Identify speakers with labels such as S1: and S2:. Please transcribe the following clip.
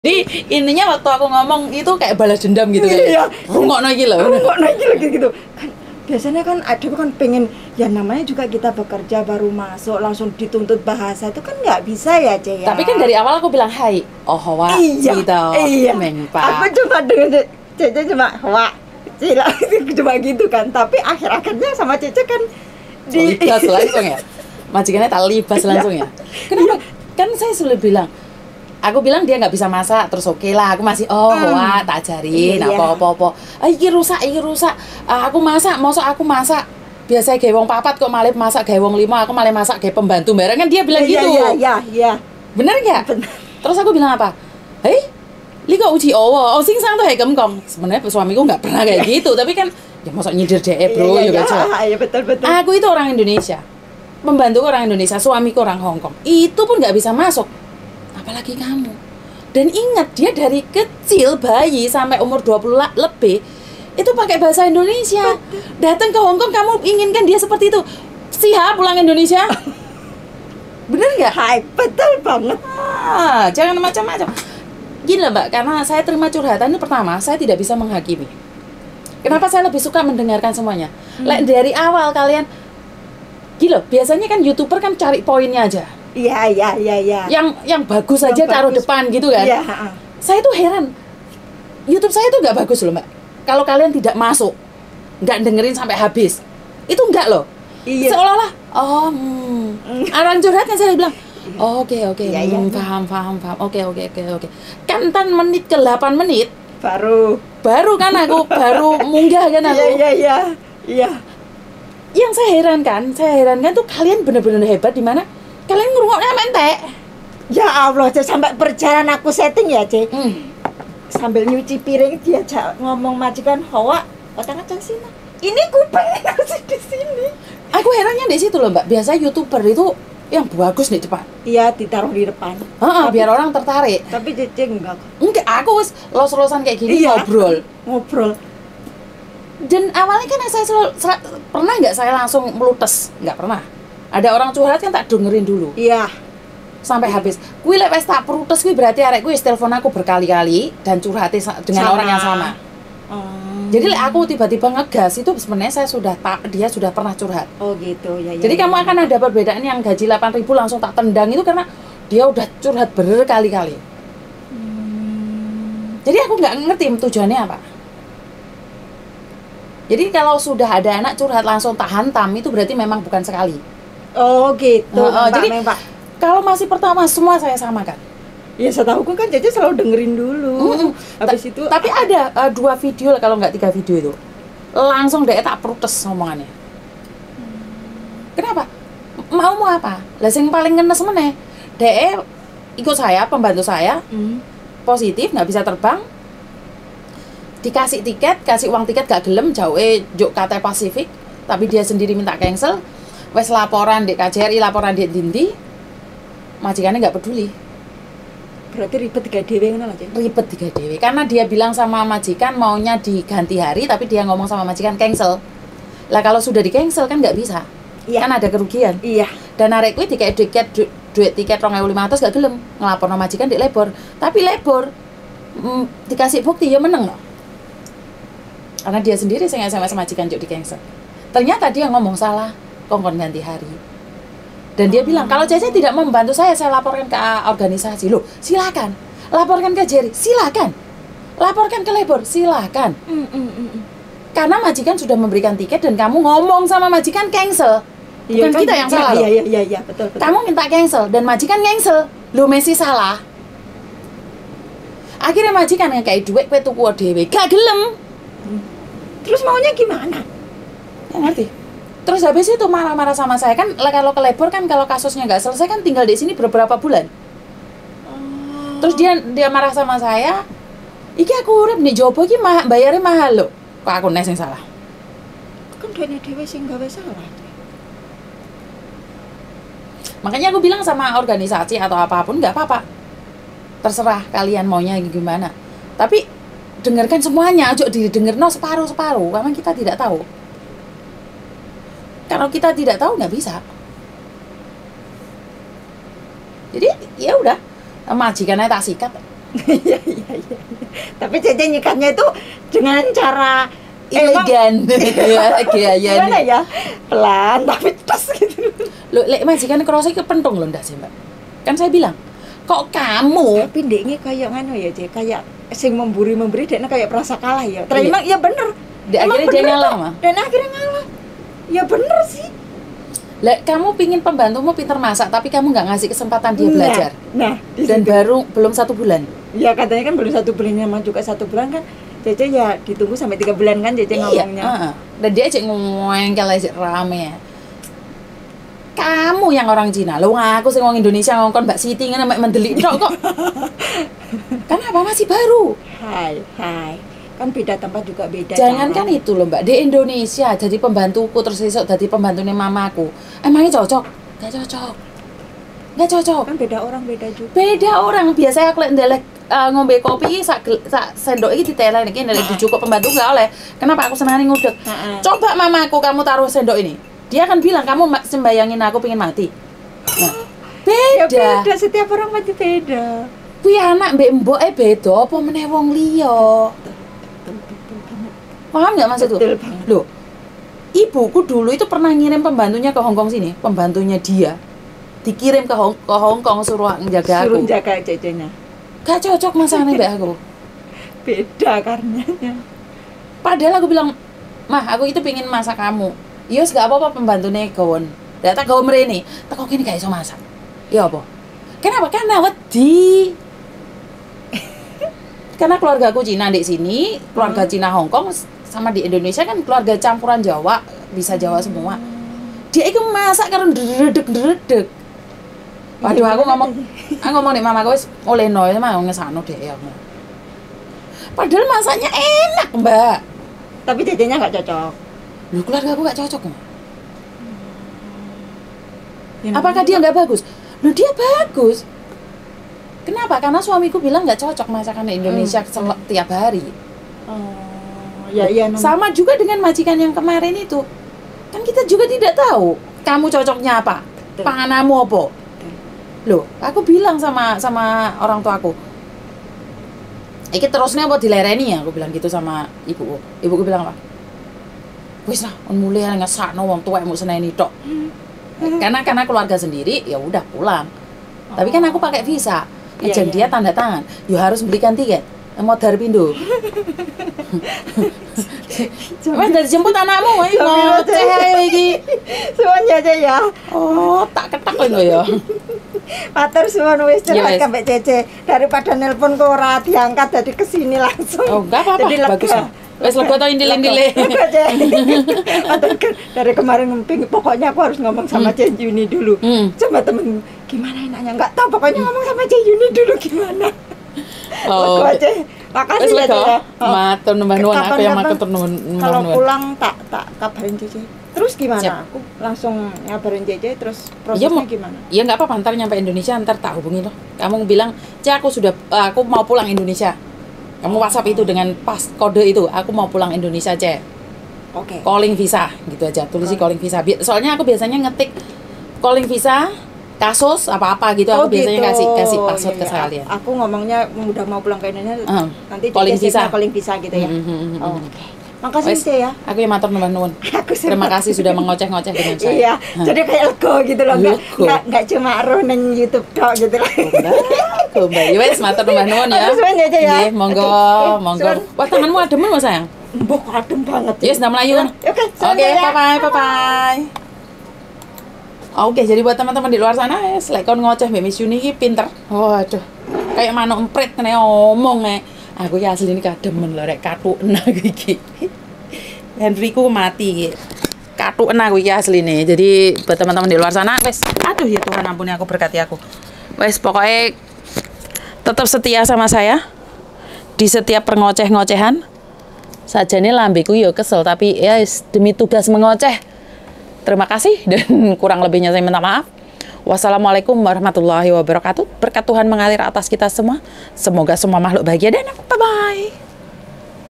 S1: Jadi intinya waktu aku ngomong itu kayak balas dendam gitu kayak.
S2: Iya.
S1: Rungokno iki lho.
S2: Rungokno iki lho gitu. Kan biasanya kan ada kan pengen ya namanya juga kita bekerja baru masuk langsung dituntut bahasa itu kan nggak bisa ya, Ce ya.
S1: Tapi kan dari awal aku bilang hai, oh hoa,
S2: iya,
S1: gitu.
S2: iya.
S1: Mengpa.
S2: Aku cuma dengan Cece cuma hoa, Cila cuma gitu kan. Tapi akhir-akhirnya sama Cece kan
S1: libas langsung ya. Majikannya tak libas langsung ya. Kenapa? Kan saya sudah bilang. Aku bilang dia nggak bisa masak, terus oke lah, aku masih wah tak ajarin apa-apa. Iki rusak. Aku masak, mosok aku masak. Biasanya gawe wong papat kok malah masak gawe wong 5, aku malah masak gawe pembantu bareng kan dia bilang gitu.
S2: Iya.
S1: Bener nggak? Terus aku bilang apa? Li kok uji oh sing sang tuh hegem kong. Sebenarnya suamiku nggak pernah kayak gitu, tapi kan ya mosok nyindir deh bro,
S2: iya,
S1: ya
S2: betul.
S1: Aku itu orang Indonesia. Pembantu orang Indonesia, suamiku orang Hong Kong. Itu pun nggak bisa masuk. Apalagi kamu. Dan ingat dia dari kecil bayi sampai umur 20 lebih itu pakai bahasa Indonesia. Datang ke Hong Kong kamu inginkan dia seperti itu. Siap pulang Indonesia. Bener nggak?
S2: Hai, betul banget.
S1: Jangan macam-macam. Gini Mbak, karena saya terima curhatan itu pertama, saya tidak bisa menghakimi. Kenapa saya lebih suka mendengarkan semuanya? Dari awal kalian gila, biasanya kan YouTuber kan cari poinnya aja.
S2: Iya.
S1: Yang bagus aja taruh depan gitu kan.
S2: Iya.
S1: Saya tuh heran. YouTube saya tuh nggak bagus loh Mbak. Kalau kalian tidak masuk, nggak dengerin sampai habis, itu nggak loh.
S2: Iya.
S1: Seolah-olah orang curhat kan saya bilang, oke,
S2: iya.
S1: paham. Oke. Kan menit ke 8 menit
S2: baru
S1: kan aku baru munggah kan aku.
S2: Iya.
S1: Yang saya herankan tuh kalian bener-bener hebat di mana kalian ngerungoknya mentek.
S2: Ya Allah, sampai perjalanan aku setting ya, Ce. Sambil nyuci piring dia ngomong majikan Hawa, datang aja sini. Ini kuping masih di sini.
S1: Aku herannya di situ loh, Mbak. Biasa YouTuber itu yang bagus nih cepat.
S2: Iya, ditaruh di depan.
S1: Biar orang tertarik.
S2: Tapi Cece enggak.
S1: Enggak, aku wis los-losan kayak gini ngobrol. Dan awalnya kan saya pernah nggak saya langsung melutes? Nggak pernah. Ada orang curhat kan tak dengerin dulu.
S2: Iya.
S1: Sampai habis. Kuwi lek wis tak prutes kuwi berarti arek kuwi telepon aku berkali-kali dan curhati dengan orang yang sama. Jadi aku tiba-tiba ngegas itu sebenarnya dia sudah pernah curhat.
S2: Oh gitu ya.
S1: Jadi kamu akan ada perbedaan yang gaji 8.000 langsung tak tendang itu karena dia udah curhat berkali-kali. Jadi aku nggak ngerti tujuannya apa. Jadi kalau sudah ada anak curhat langsung tak hantam itu berarti memang bukan sekali.
S2: Oh gitu.
S1: Jadi kalau masih pertama semua saya samakan.
S2: Ya setahuku kan Cece selalu dengerin dulu. Habis itu
S1: tapi ada 2 video kalau nggak 3 video itu langsung deh tak protes omongannya. Kenapa? Mau apa? Lah sing paling ngenes meneh. Dek ikut saya, pembantu saya positif nggak bisa terbang. Dikasih tiket, kasih uang tiket gak gelem jauh juk Cathay Pacific, tapi dia sendiri minta cancel. Wes laporan di KJRI, laporan di Dindi, majikannya nggak peduli.
S2: Berarti ribet 3 dewe ngono aja.
S1: Ribet 3 dewe karena dia bilang sama majikan maunya diganti hari, tapi dia ngomong sama majikan cancel. Lah kalau sudah di cancel kan nggak bisa.
S2: Iya.
S1: Kan ada kerugian.
S2: Iya.
S1: Dan arek kuwi dikek duit tiket 2.500 gak gelem ngelaporno majikan di labor. Tapi labor dikasih bukti ya meneng loh. Karena dia sendiri saya SMS majikan juk di cancel. Ternyata dia ngomong salah, kongkon ganti hari. Dan dia bilang kalau Cece tidak membantu saya laporkan ke organisasi. Loh, silakan. Laporkan ke JRI, silakan. Laporkan ke labor, silakan. Karena majikan sudah memberikan tiket dan kamu ngomong sama majikan cancel. Bukan kan, kita yang salah.
S2: Iya, betul.
S1: Kamu minta cancel dan majikan cancel. Loh, Messi salah. Akhirnya majikan yang kayak duit kowe tuku dhewe, gak gelem.
S2: Terus maunya gimana?
S1: Ya ngerti. Terus habis itu marah-marah sama saya kan kalau ke labor kan kalau kasusnya nggak selesai kan tinggal di sini beberapa bulan. Terus dia marah sama saya. Iki aku urip nih jopo iki bayarnya mahal loh. Kok aku sing salah?
S2: Kan duitnya dhewe sing gawe salah.
S1: Makanya aku bilang sama organisasi atau apapun nggak apa-apa. Terserah kalian maunya gimana. Tapi dengarkan semuanya, aja didengarno separuh-separuh, karena kita tidak tahu. Kalau kita tidak tahu nggak bisa. Jadi ya udah, majikannya tak sikat.
S2: Iya, iya, iya. Tapi Cece nyikatnya itu dengan cara
S1: elegan. Ya,
S2: gimana ya? Pelan tapi tes gitu.
S1: Loh, lek majikan kerasa kepentung lho ndak sih, Mbak? Kan saya bilang, kok kamu
S2: Tapi ndeknya kayak ngano ya, Cek, kayak sing memberi dekne kayak perasa kalah ya. Terima ya bener.
S1: Akhirnya dia ngalah mah.
S2: Dan akhirnya ngalah. Ya bener sih.
S1: Lek kamu pingin pembantumu pinter masak tapi kamu nggak ngasih kesempatan dia belajar.
S2: Nah,
S1: dan baru belum 1 bulan.
S2: Ya katanya kan belum 1 bulan, emang juga 1 bulan kan. Cece ya ditunggu sampai 3 bulan kan Cece ngomongnya.
S1: Dan dia aja ngomongkel aja rame ya. Kamu yang orang Cina, lo aku sing wong Indonesia ngongkon Mbak Siti ngene mek mendelik tok kok. Kenapa masih baru?
S2: Hai. Kan beda tempat juga beda.
S1: Jangan kan itu loh Mbak, di Indonesia jadi pembantuku terus esok jadi pembantunya mamaku. Emangnya cocok? Gak cocok.
S2: Kan beda orang beda juga.
S1: Beda orang. Biasanya aku lek ndelek ngombe kopi sak sendok iki diteleh iki ndelek dicukup pembantu gak oleh. Kenapa aku senani ngudek? Coba mamaku kamu taruh sendok ini. Dia akan bilang kamu sembayangin aku pengen mati. Nah, beda.
S2: Ya beda, setiap orang mati beda.
S1: Kuwi anak mbek mboke beda apa meneh wong liya. Paham nggak maksudku? Loh, ibuku dulu itu pernah ngirim pembantunya ke Hongkong sini, pembantunya dia dikirim ke Hongkong suruh njaga aku.
S2: Suruh jaga Cecenya.
S1: Gak cocok masalahnya mbak aku.
S2: Beda karenanya.
S1: Padahal aku bilang, mah aku itu pengen masak kamu. Yus gak apa-apa pembantunya gawon. Data gawon mrene, teko kene gak iso masak. Ya apa? Kenapa? Karena wedi. Karena keluarga aku Cina di sini, keluarga Cina Hongkong sama di Indonesia kan keluarga campuran Jawa, bisa Jawa semua. Dia itu masak karena dredeg. Waduh, aku ngomong nih mama gue oleh noy mah ngesano deh ya. Padahal masaknya enak, Mbak.
S2: Tapi Cecenya nggak cocok.
S1: Loh, keluarga aku nggak cocok, Mbak. Apakah dia nggak bagus? Loh, dia bagus. Kenapa? Karena suamiku bilang nggak cocok masakan Indonesia tiap hari.
S2: Iya.
S1: Sama juga dengan majikan yang kemarin itu. Kan kita juga tidak tahu kamu cocoknya apa, panganamu apa. Loh, aku bilang sama orang tua aku. Iki terusnya apa dilereni ya? Aku bilang gitu sama ibuku. Ibuku bilang apa? Wis lah, mulai ngesakno wong tuwek mau seneni tok. Karena keluarga sendiri ya udah pulang. Tapi kan aku pakai visa. Ajan dia tanda tangan. You harus belikan tiket. Mau dari pindo. Mas dari jemput anakmu, ngoceh iki.
S2: Semuanya aja ya.
S1: Oh, tak ketak lho ya.
S2: Matur suwun wis cepat Mbak Cece. Daripada nelpon kok ora diangkat jadi kesini langsung.
S1: Oh, enggak apa-apa. Bagus. Wes lega to indile-indile.
S2: Dari kemarin ngemping, pokoknya aku harus ngomong sama Cek Yuni dulu. Coba temen, gimana enaknya? Enggak tahu, pokoknya ngomong sama Cek Yuni dulu gimana.
S1: Oh,
S2: makasih ya Cek.
S1: Matur nambah nuwun, aku yang matur nuwun.
S2: Kalau pulang tak kabarin Cece. Terus gimana? Siap. Aku langsung ngabarin Cece, terus prosesnya gimana?
S1: Iya nggak apa-apa, ntar nyampe Indonesia ntar tak hubungi loh. Kamu bilang, Cek aku mau pulang Indonesia. Kamu WhatsApp itu dengan pas kode itu, aku mau pulang Indonesia, Cek.
S2: Oke.
S1: Calling visa, gitu aja. Tulisi calling visa. Soalnya aku biasanya ngetik calling visa, kasus apa-apa gitu. Aku biasanya kasih password ke kalian.
S2: Aku ngomongnya udah mau pulang ke Indonesia, nanti
S1: calling visa
S2: gitu ya. Oke. Makasih Cek ya.
S1: Aku yang matur nuwun. Terima kasih sudah mengoceh-ngoceh dengan saya.
S2: Iya, jadi kayak lega gitu loh. Enggak cuma roh nang YouTube tok gitu lah.
S1: Mbak, ya wes matur nuwun ya. Nggih, monggo. Wah, tanganmu ademen Mas sayang.
S2: Mbok adem banget.
S1: Yes, ndak melayu kan? Oke, bye-bye. Oke, jadi buat teman-teman di luar sana, lek kon ngoceh Mbak Miss Yuni iki pinter. Waduh. Kayak manuk emprit kene omong aku ya asli ini kademen lho rek katuken aku iki. Henryku mati iki. Katuken aku iki asli nih. Jadi buat teman-teman di luar sana, wes aduh ya Tuhan ampuni aku, berkati aku. Wes pokoknya tetap setia sama saya di setiap pengoceh-ngocehan. Sajane lambeku ya kesel tapi ya demi tugas mengoceh. Terima kasih dan kurang lebihnya saya minta maaf. Wassalamualaikum warahmatullahi wabarakatuh. Berkat Tuhan mengalir atas kita semua. Semoga semua makhluk bahagia dan bye-bye.